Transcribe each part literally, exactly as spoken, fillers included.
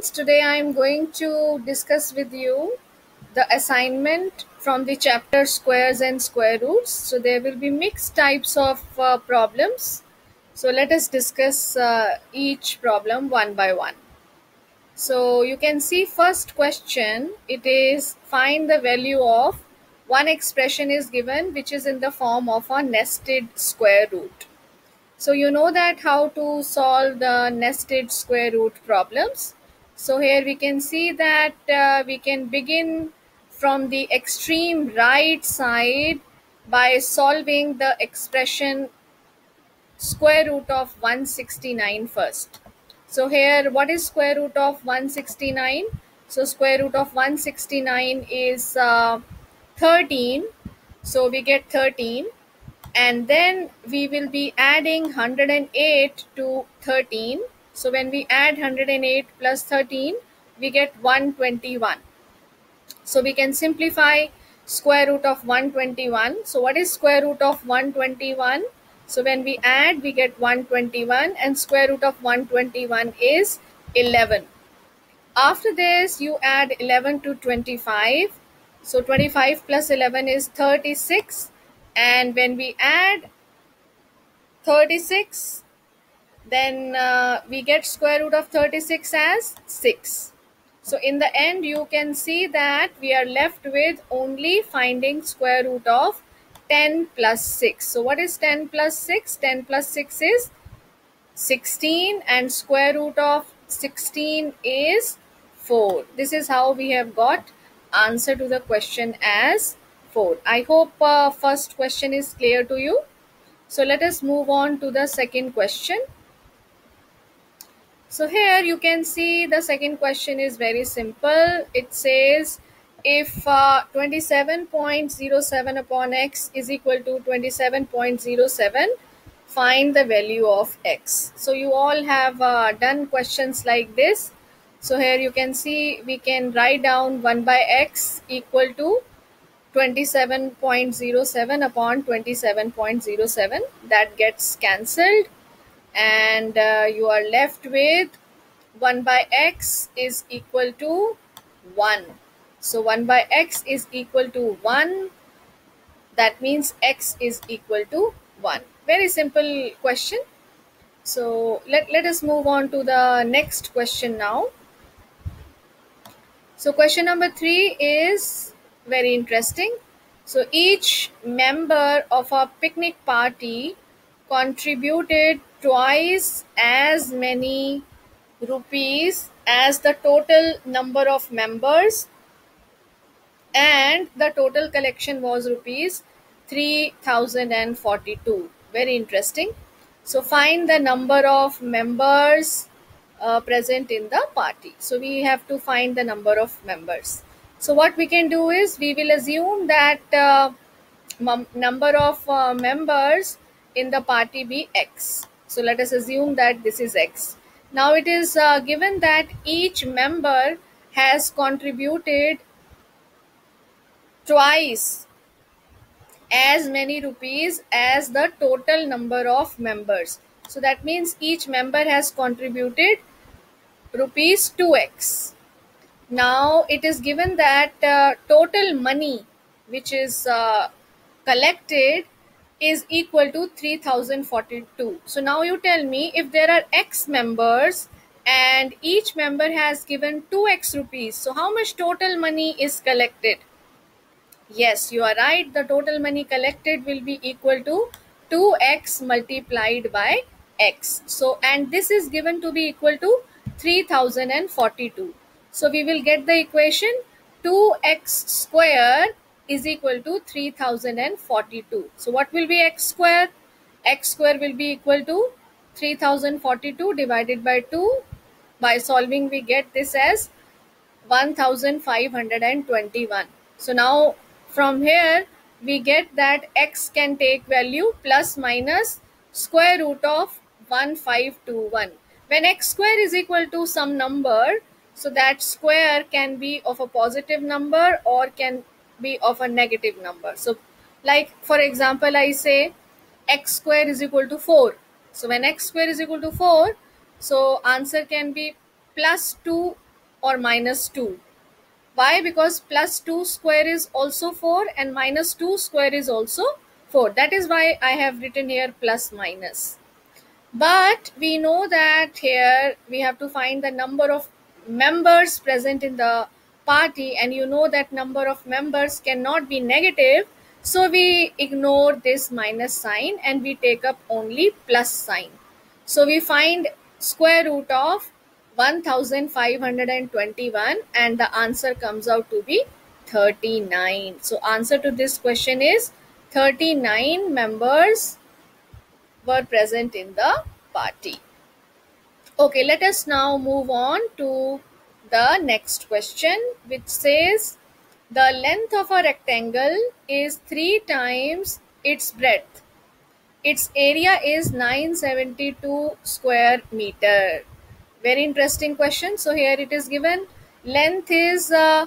Today I am going to discuss with you the assignment from the chapter squares and square roots. So there will be mixed types of uh, problems. So let us discuss uh, each problem one by one. So you can see first question, it is find the value of one expression is given which is in the form of a nested square root. So you know that how to solve the nested square root problems. So here we can see that uh, we can begin from the extreme right side by solving the expression square root of one hundred sixty-nine first. So here what is square root of one hundred sixty-nine? So square root of one hundred sixty-nine is uh, thirteen. So we get thirteen, and then we will be adding one hundred eight to thirteen. So when we add one hundred eight plus thirteen, we get one hundred twenty-one. So we can simplify square root of one hundred twenty-one. So what is square root of one hundred twenty-one? So when we add, we get one hundred twenty-one, and square root of one hundred twenty-one is eleven. After this, you add eleven to twenty-five. So twenty-five plus eleven is thirty-six. And when we add thirty-six, then uh, we get square root of thirty-six as six. So in the end, you can see that we are left with only finding square root of ten plus six. So what is ten plus six? ten plus six is sixteen, and square root of sixteen is four. This is how we have got answer to the question as four. I hope uh, first question is clear to you. So let us move on to the second question. So here you can see the second question is very simple. It says if uh, twenty-seven point zero seven upon x is equal to twenty-seven point zero seven, find the value of x. So you all have uh, done questions like this. So here you can see we can write down one by x equal to twenty-seven point zero seven upon twenty-seven point zero seven. That gets cancelled, and uh, you are left with one by x is equal to one. So one by x is equal to one. That means x is equal to one. Very simple question. So let, let us move on to the next question now. So question number three is very interesting. So each member of a picnic party contributed twice as many rupees as the total number of members, and the total collection was rupees three thousand forty-two. Very interesting. So find the number of members uh, present in the party. So we have to find the number of members. So what we can do is we will assume that uh, mum- number of uh, members in the party be x. So let us assume that this is x. Now it is uh, given that each member has contributed twice as many rupees as the total number of members. So that means each member has contributed rupees two x. Now it is given that uh, total money which is uh, collected is equal to three thousand forty-two. So now you tell me, if there are x members and each member has given two x rupees, so how much total money is collected? Yes, you are right. The total money collected will be equal to two x multiplied by x. So, and this is given to be equal to three thousand forty-two. So, we will get the equation two x square is equal to three thousand forty-two. So, what will be x square? X square will be equal to three thousand forty-two divided by two. By solving, we get this as one thousand five hundred twenty-one. So now from here we get that x can take value plus minus square root of one thousand five hundred twenty-one. When x square is equal to some number, so that square can be of a positive number or can be of a negative number. So like for example, I say x square is equal to four. So when x square is equal to four, so answer can be plus two or minus two. Why? Because plus two square is also four and minus two square is also four. That is why I have written here plus minus. But we know that here we have to find the number of members present in the party, and you know that number of members cannot be negative. So we ignore this minus sign and we take up only plus sign. So we find square root of one thousand five hundred twenty-one and the answer comes out to be thirty-nine. So answer to this question is thirty-nine members were present in the party. Okay, let us now move on to the next question, which says the length of a rectangle is three times its breadth. Its area is nine hundred seventy-two square meter. Very interesting question. So here it is given length is uh,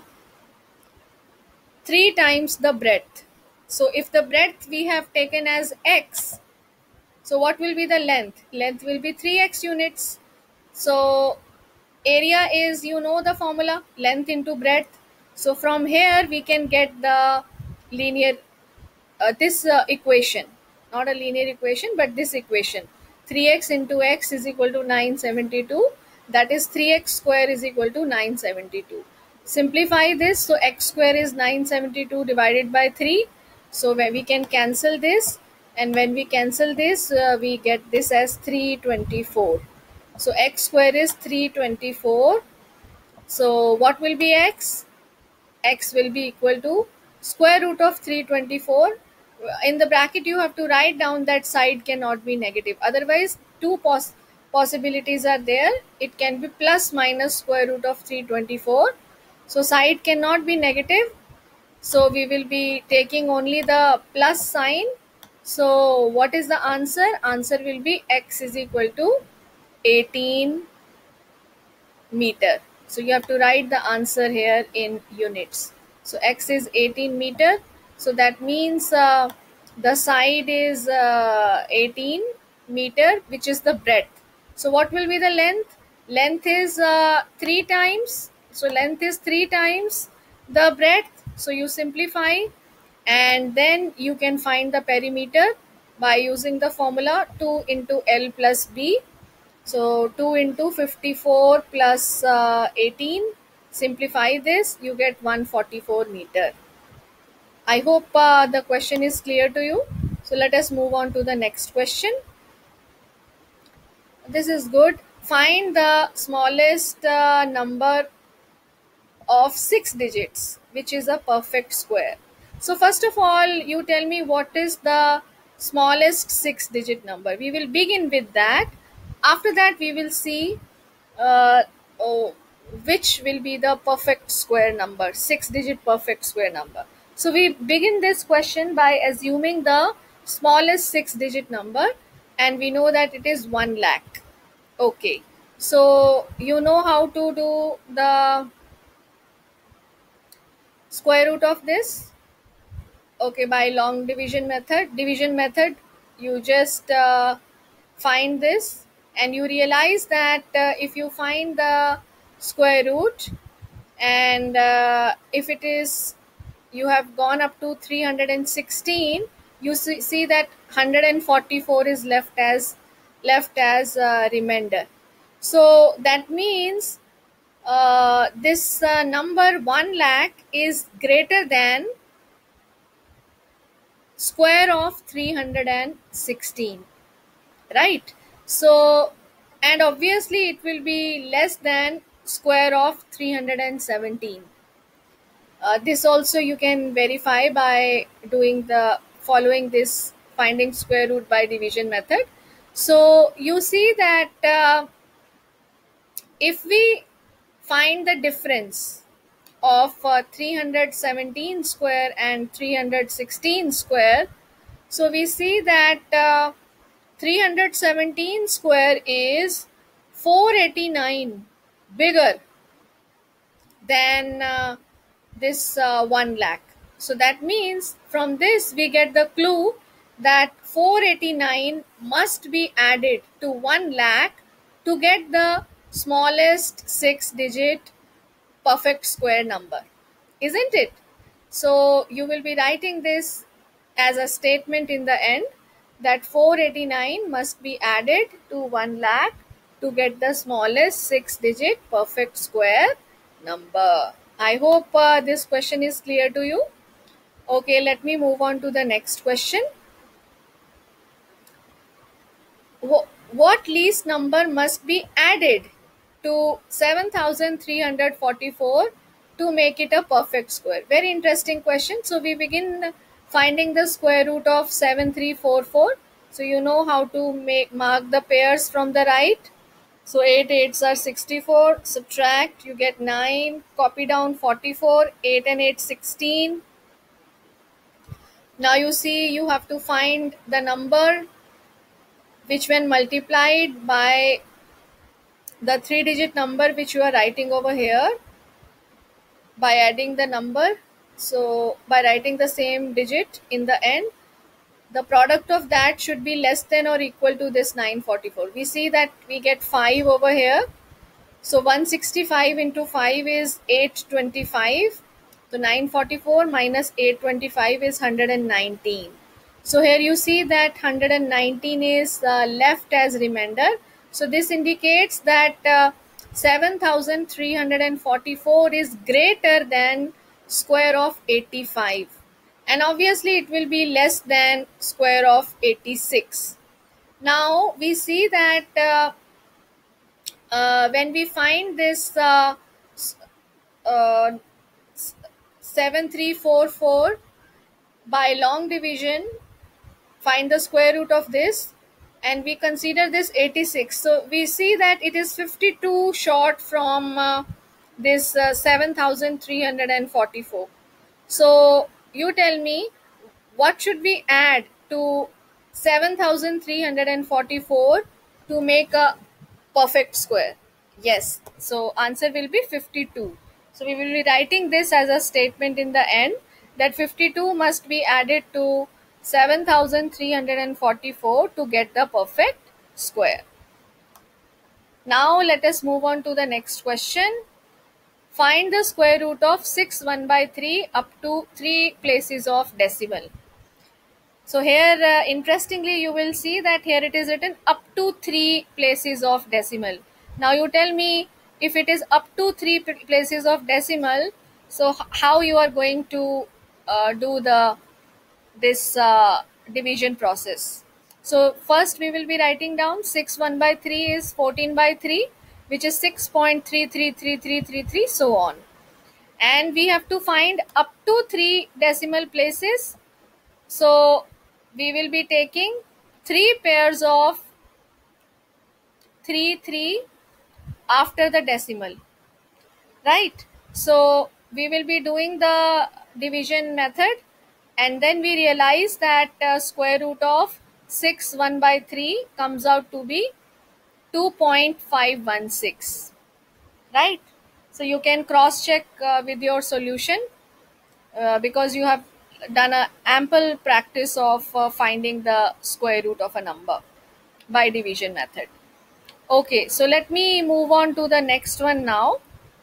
three times the breadth. So if the breadth we have taken as x, so what will be the length? Length will be three x units. So area is, you know the formula, length into breadth. So from here we can get the linear, uh, this uh, equation, not a linear equation, but this equation. three x into x is equal to nine hundred seventy-two. That is three x square is equal to nine hundred seventy-two. Simplify this. So x square is nine hundred seventy-two divided by three. So when we can cancel this, and when we cancel this, uh, we get this as three hundred twenty-four. So x square is three hundred twenty-four. So what will be x? X will be equal to square root of three hundred twenty-four. In the bracket you have to write down that side cannot be negative. Otherwise two pos possibilities are there. It can be plus minus square root of three hundred twenty-four. So side cannot be negative. So we will be taking only the plus sign. So what is the answer? Answer will be x is equal to eighteen meter. So you have to write the answer here in units. So x is eighteen meter. So that means uh, the side is uh, eighteen meter, which is the breadth. So what will be the length? Length is uh, three times. So length is three times the breadth. So you simplify and then you can find the perimeter by using the formula two into L plus B. So two into fifty-four plus uh, eighteen. Simplify this, you get one hundred forty-four meter. I hope uh, the question is clear to you. So let us move on to the next question. This is good. Find the smallest uh, number of six digits, which is a perfect square. So first of all, you tell me what is the smallest six digit number. We will begin with that. After that, we will see uh, oh, which will be the perfect square number, six digit perfect square number. So we begin this question by assuming the smallest six digit number, and we know that it is one lakh. Okay, so you know how to do the square root of this. Okay, by long division method. Division method, you just uh, find this and you realize that uh, if you find the square root and uh, if it is, you have gone up to three hundred sixteen, you see, see that one hundred forty-four is left as left as uh, remainder. So that means uh, this uh, number one lakh is greater than square of three hundred sixteen, right? So, and obviously it will be less than square of three hundred seventeen. Uh, this also you can verify by doing the following this finding square root by division method. So you see that uh, if we find the difference of uh, three hundred seventeen square and three hundred sixteen square, so we see that uh, three hundred seventeen square is four hundred eighty-nine bigger than uh, this uh, one lakh. So that means from this we get the clue that four hundred eighty-nine must be added to one lakh to get the smallest six digit perfect square number, isn't it? So you will be writing this as a statement in the end that four hundred eighty-nine must be added to one lakh to get the smallest six digit perfect square number. I hope uh, this question is clear to you. Okay, let me move on to the next question. Wh- what least number must be added to seven thousand three hundred forty-four to make it a perfect square? Very interesting question. So we begin finding the square root of seven thousand three hundred forty-four. So you know how to make mark the pairs from the right. So eight eights are sixty-four, subtract, you get nine, copy down forty-four, eight and eight sixteen. Now you see you have to find the number which when multiplied by the three digit number which you are writing over here by adding the number, so by writing the same digit in the end, the product of that should be less than or equal to this nine hundred forty-four. We see that we get five over here. So one hundred sixty-five into five is eight hundred twenty-five. So nine hundred forty-four minus eight hundred twenty-five is one hundred nineteen. So here you see that one hundred nineteen is uh, left as remainder. So this indicates that uh, seven thousand three hundred forty-four is greater than square of eighty-five. And obviously it will be less than square of eighty-six. Now we see that uh, uh, when we find this uh, uh, seven thousand three hundred forty-four by long division, find the square root of this, and we consider this eighty-six. So we see that it is fifty-two short from uh, this uh, seven thousand three hundred forty-four. So you tell me, what should we add to seven thousand three hundred forty-four to make a perfect square? Yes, so answer will be fifty-two. So we will be writing this as a statement in the end that fifty-two must be added to seven thousand three hundred forty-four to get the perfect square. Now let us move on to the next question. Find the square root of six one by three up to three places of decimal. So here uh, interestingly you will see that here it is written up to three places of decimal. Now you tell me, if it is up to three p- places of decimal, so h- how you are going to uh, do the this uh, division process. So first we will be writing down six one by three is fourteen by three, which is six point three three three three three three, so on. And we have to find up to three decimal places. So we will be taking three pairs of three three after the decimal, right? So we will be doing the division method, and then we realize that uh, square root of six one by three comes out to be two point five one six, right? So you can cross check uh, with your solution uh, because you have done a ample practice of uh, finding the square root of a number by division method. Okay, so let me move on to the next one now.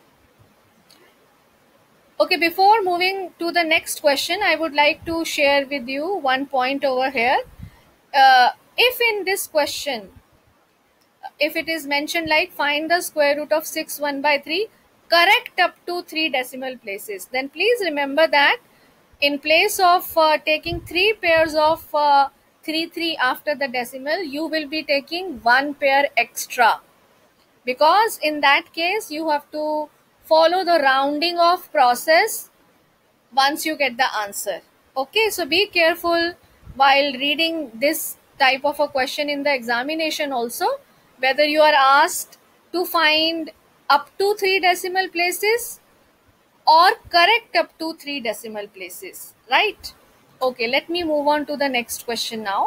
Okay, before moving to the next question, I would like to share with you one point over here. Uh, if in this question, if it is mentioned like find the square root of six one by three, correct up to three decimal places, then please remember that in place of uh, taking three pairs of uh, three three after the decimal, you will be taking one pair extra, because in that case you have to follow the rounding off process once you get the answer. Okay, so be careful while reading this type of a question in the examination also, whether you are asked to find up to three decimal places or correct up to three decimal places, right? Okay, let me move on to the next question now.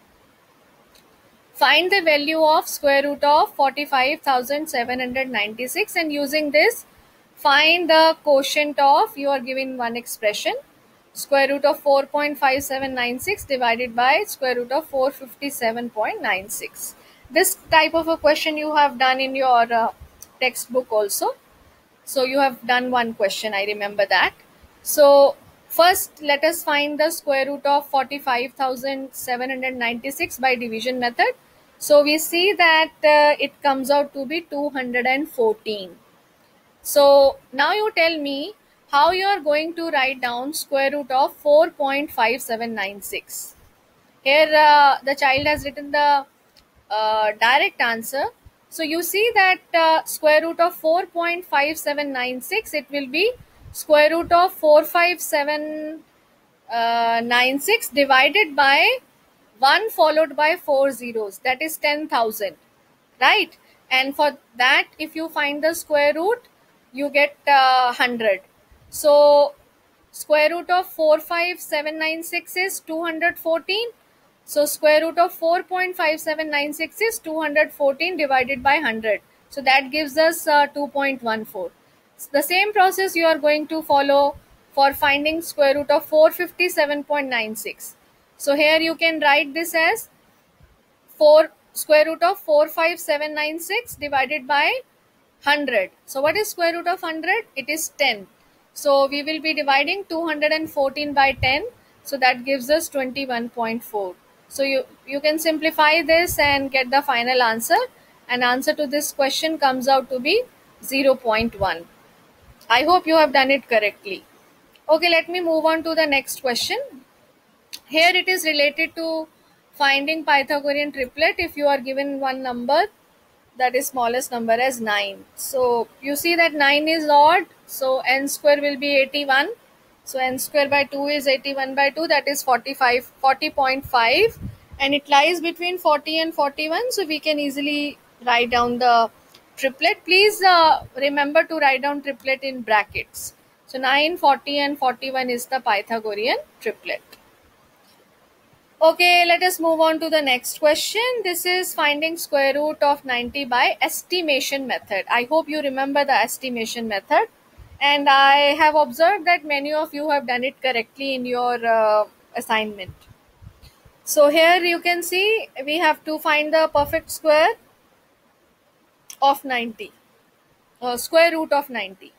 Find the value of square root of forty-five thousand seven hundred ninety-six, and using this find the quotient of, you are given one expression, square root of four point five seven nine six divided by square root of four hundred fifty-seven point nine six. This type of a question you have done in your uh, textbook also. So you have done one question, I remember that. So first, let us find the square root of forty-five thousand seven hundred ninety-six by division method. So we see that uh, it comes out to be two hundred fourteen. So now you tell me how you are going to write down square root of four point five seven nine six. Here uh, the child has written the uh, direct answer. So you see that uh, square root of four point five seven nine six, it will be square root of four five seven nine six divided by one followed by four zeros, that is ten thousand, right? And for that, if you find the square root, you get uh, one hundred. So square root of four five seven nine six is two hundred fourteen. So square root of four point five seven nine six is two hundred fourteen divided by one hundred. So that gives us uh, two point one four. The same process you are going to follow for finding square root of four hundred fifty-seven point nine six. So here you can write this as four square root of four five seven nine six divided by one hundred. So what is square root of one hundred? It is ten. So we will be dividing two hundred fourteen by ten. So that gives us twenty-one point four. So you, you can simplify this and get the final answer. And answer to this question comes out to be zero point one. I hope you have done it correctly. Okay, let me move on to the next question. Here it is related to finding Pythagorean triplet if you are given one number, that is smallest number, as nine. So you see that nine is odd, so n square will be eighty-one. So n square by two is eighty-one by two, that is forty-five, forty point five, and it lies between forty and forty-one, so we can easily write down the triplet. Please uh, remember to write down triplet in brackets. So nine, forty and forty-one is the Pythagorean triplet. Okay, let us move on to the next question. This is finding square root of ninety by estimation method. I hope you remember the estimation method. And I have observed that many of you have done it correctly in your uh, assignment. So here you can see we have to find the perfect square of ninety. Uh, square root of ninety.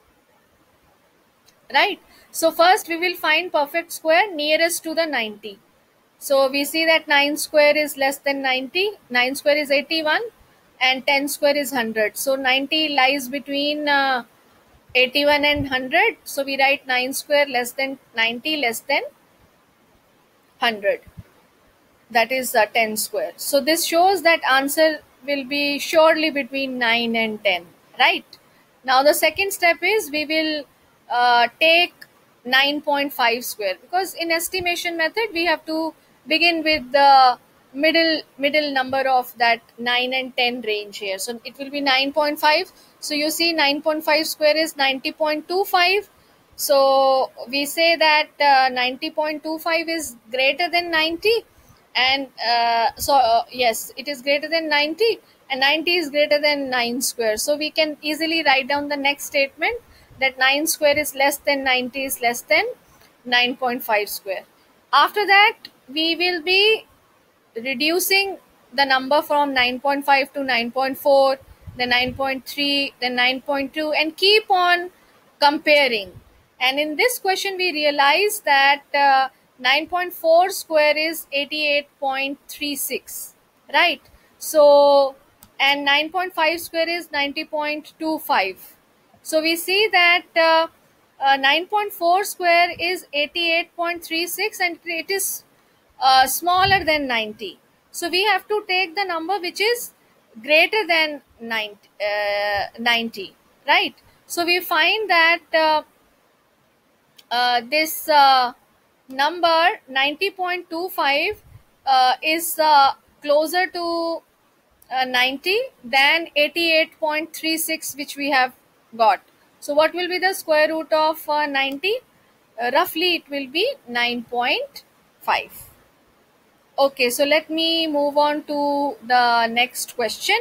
Right? So first we will find perfect square nearest to the ninety. So we see that nine square is less than ninety, nine square is eighty-one, and ten square is one hundred. So ninety lies between uh, eighty-one and one hundred. So we write nine square less than ninety less than one hundred. That is uh, ten square. So this shows that answer will be surely between nine and ten, right? Now the second step is we will uh, take nine point five square, because in estimation method we have to begin with the middle middle number of that nine and ten range here. So it will be nine point five. So you see nine point five square is ninety point two five. So we say that uh, ninety point two five is greater than ninety, and uh, so uh, yes, it is greater than ninety, and ninety is greater than nine square. So we can easily write down the next statement, that nine square is less than ninety is less than nine point five square. After that, we will be reducing the number from nine point five to nine point four, then nine point three, then nine point two, and keep on comparing. And in this question, we realize that uh, nine point four square is eighty-eight point three six, right? So, and nine point five square is ninety point two five. So we see that uh, uh, nine point four square is eighty-eight point three six, and it is uh, smaller than ninety. So we have to take the number which is greater than ninety, uh, ninety, right? So we find that uh, uh, this uh, number ninety point two five uh, is uh, closer to uh, ninety than eighty-eight point three six, which we have got. So what will be the square root of uh, ninety? Uh, roughly it will be nine point five. Okay, so let me move on to the next question.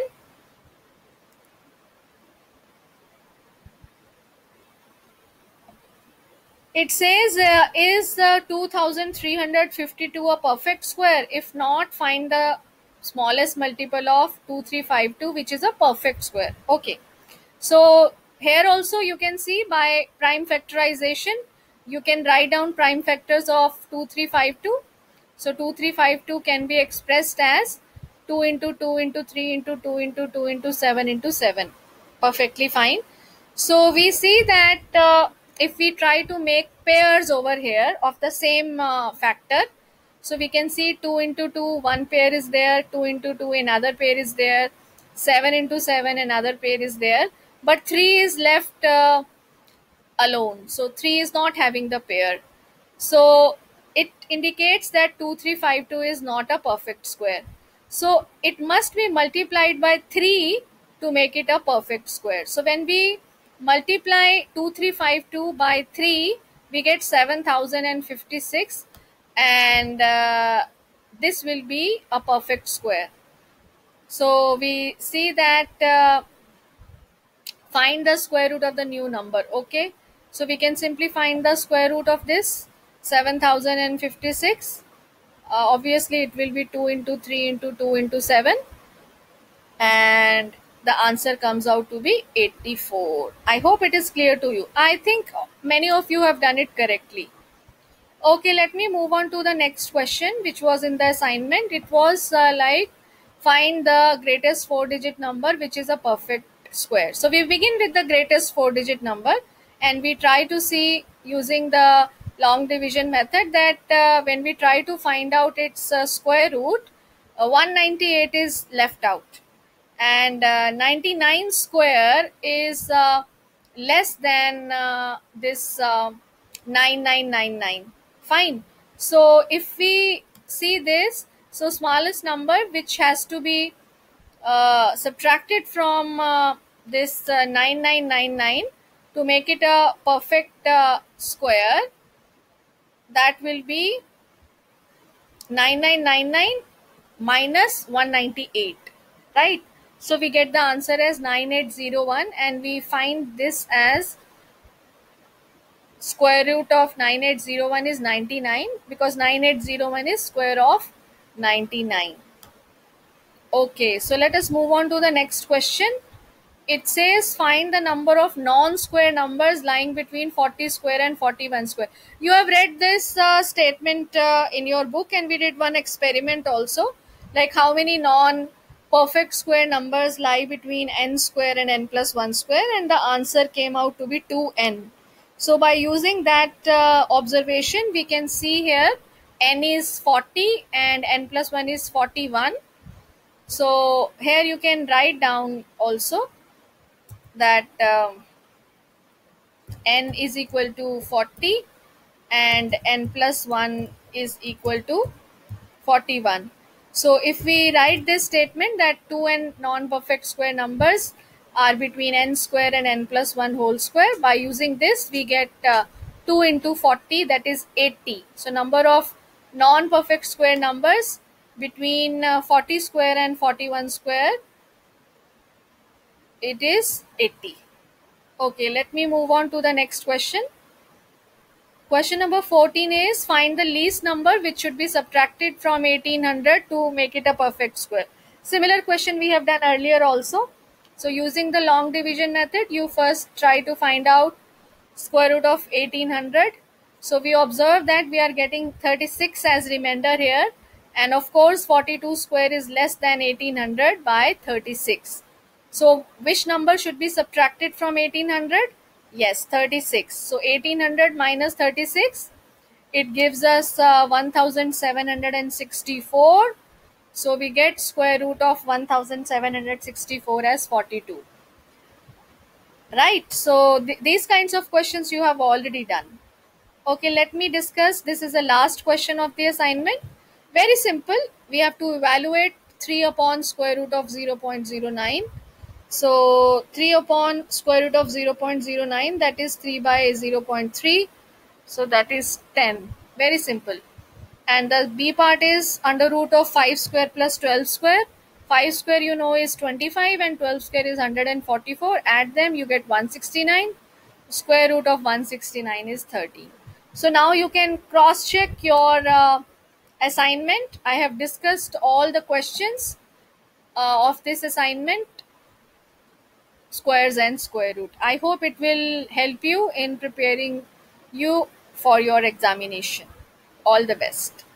It says, uh, is uh, two thousand three hundred fifty-two a perfect square? If not, find the smallest multiple of two thousand three hundred fifty-two, which is a perfect square. Okay, so here also you can see by prime factorization, you can write down prime factors of two three five two. So two three five two can be expressed as two into two into three into two into two into seven into seven. Perfectly fine. So we see that uh, if we try to make pairs over here of the same uh, factor, so we can see two into two, one pair is there, two into two, another pair is there, seven into seven, another pair is there, but three is left uh, alone. So three is not having the pair. So it indicates that two three five two is not a perfect square. So it must be multiplied by three to make it a perfect square. So when we multiply two three five two by three, we get seven thousand fifty-six, and uh, this will be a perfect square. So we see that uh, find the square root of the new number. Okay, so we can simply find the square root of this seven thousand fifty-six. Uh, obviously it will be two into three into two into seven, and the answer comes out to be eighty-four. I hope it is clear to you. I think many of you have done it correctly. Okay, let me move on to the next question, which was in the assignment. It was uh, like find the greatest four digit number which is a perfect square. So we begin with the greatest four digit number, and we try to see using the long division method that uh, when we try to find out its uh, square root, uh, one hundred ninety-eight is left out, and uh, ninety-nine square is uh, less than uh, this uh, nine nine nine nine. Fine. So if we see this, so smallest number which has to be uh, subtracted from uh, this uh, nine nine nine nine to make it a perfect uh, square, that will be nine nine nine nine minus one hundred ninety-eight, right? So we get the answer as nine eight zero one, and we find this as square root of nine eight zero one is ninety-nine, because nine eight zero one is square of ninety-nine. Okay, so let us move on to the next question. It says find the number of non-square numbers lying between forty square and forty-one square. You have read this uh, statement uh, in your book, and we did one experiment also, like how many non-perfect square numbers lie between n square and n plus one square, and the answer came out to be two n. So by using that uh, observation, we can see here n is forty and n plus one is forty-one. So here you can write down also that um, n is equal to forty and n plus one is equal to forty-one. So if we write this statement that two n non-perfect square numbers are between n square and n plus one whole square, by using this we get uh, two into forty, that is eighty. So number of non-perfect square numbers between uh, forty square and forty-one square, it is eighty. Okay, let me move on to the next question. Question number fourteen is find the least number which should be subtracted from eighteen hundred to make it a perfect square. Similar question we have done earlier also. So using the long division method, you first try to find out square root of eighteen hundred. So we observe that we are getting thirty-six as remainder here, and of course forty-two square is less than eighteen hundred by thirty-six. So which number should be subtracted from eighteen hundred? Yes, thirty-six. So eighteen hundred minus thirty-six, it gives us uh, one thousand seven hundred sixty-four. So we get square root of one thousand seven hundred sixty-four as forty-two. Right. So th- these kinds of questions you have already done. Okay, let me discuss. This is the last question of the assignment. Very simple. We have to evaluate three upon square root of zero point zero nine. So three upon square root of zero point zero nine, that is three by zero point three. So that is ten. Very simple. And the B part is under root of five square plus twelve square. five square you know is twenty-five and twelve square is one hundred forty-four. Add them, you get one hundred sixty-nine. Square root of one hundred sixty-nine is thirty. So now you can cross check your uh, assignment. I have discussed all the questions uh, of this assignment. squares and square root. I hope it will help you in preparing you for your examination. All the best.